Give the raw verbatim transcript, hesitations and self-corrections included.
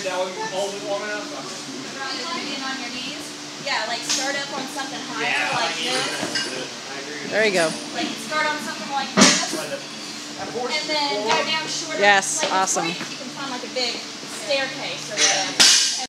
that what you hold it long enough? Being on your knees. Yeah, like start up on something higher, yeah, like this. There you go. Like start on something like this, and then go down shorter. Yes, like awesome. You can find like a big staircase or whatever.